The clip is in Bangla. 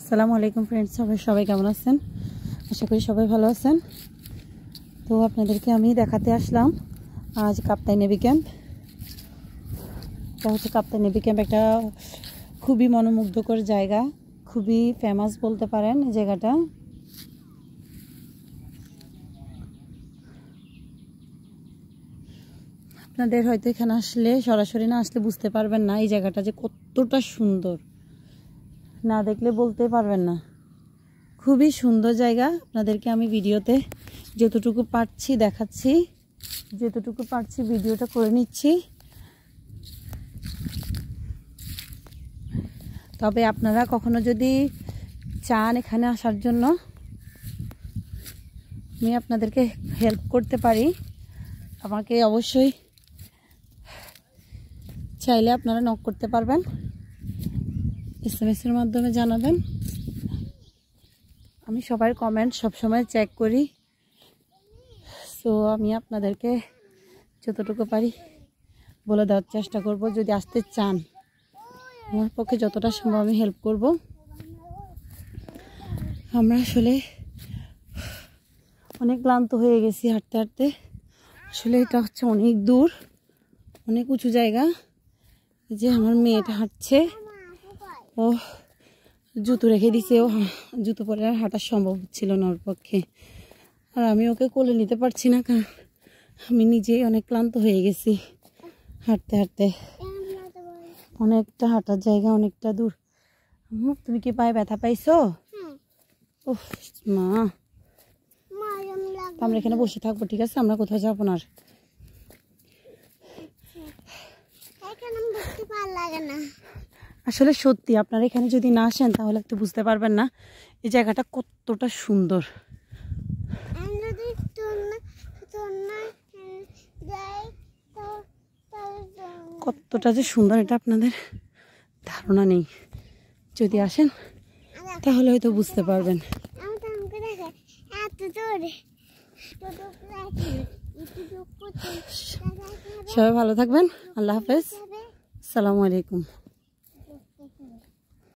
আসসালামু আলাইকুম ফ্রেন্ডস, সবাই কেমন আছেন? আশা করি সবাই ভালো আছেন। তো আপনাদেরকে আমি দেখাতে আসলাম আজ কাপ্তাই নেভি ক্যাম্প। এটা হচ্ছে কাপ্তাই নেভি ক্যাম্প, একটা খুবই মনোমুগ্ধকর জায়গা, খুবই ফেমাস বলতে পারেন এই জায়গাটা। আপনাদের হয়তো এখানে আসলে সরাসরি না আসলে বুঝতে পারবেন না এই জায়গাটা যে কতটা সুন্দর, না দেখলে বলতে পারবেন না। খুবই সুন্দর জায়গা। আপনাদেরকে আমি ভিডিওতে যতটুকু পারছি দেখাচ্ছি, যতটুকু পারছি ভিডিওটা করে নিচ্ছি। তবে আপনারা কখনো যদি চান এখানে আসার জন্য, আমি আপনাদেরকে হেল্প করতে পারি। আমাকে অবশ্যই চাইলে আপনারা নক করতে পারবেন, SMS-এর মাধ্যমে জানাবেন। আমি সবার কমেন্ট সবসময় চেক করি। সো আমি আপনাদেরকে যতটুকু পারি বলে দেওয়ার চেষ্টা করব। যদি আসতে চান আমার পক্ষে যতটা সম্ভব আমি হেল্প করব। আমরা আসলে অনেক ক্লান্ত হয়ে গেছি হাঁটতে হাঁটতে। আসলে এটা হচ্ছে অনেক দূর, অনেক উঁচু জায়গা। এই যে আমার মেয়েটা হাঁটছে, ও জুতো রেখে দিছে, ও জুতো পরে আর হাঁটা সম্ভব হচ্ছিল না ওর পক্ষে। আর আমি ওকে কোলে নিতে পারছি না, কারণ আমি নিজেই অনেক ক্লান্ত হয়ে গেছি হাঁটতে হাঁটতে। অনেকটা হাঁটার জায়গা, অনেকটা দূর। তুমি কি পায়ে ব্যথা পাইছো? ওহ মা, আমরা এখানে বসে থাকবো, ঠিক আছে? আমরা কোথাও যাবো না। আসলে সত্যি আপনারা এখানে যদি না আসেন তাহলে একটু বুঝতে পারবেন না এই জায়গাটা কতটা সুন্দর। কতটা যে সুন্দর এটা আপনাদের ধারণা নেই। যদি আসেন তাহলে হয়তো বুঝতে পারবেন। সবাই ভালো থাকবেন। আল্লাহ হাফেজ, আসসালামু আলাইকুম।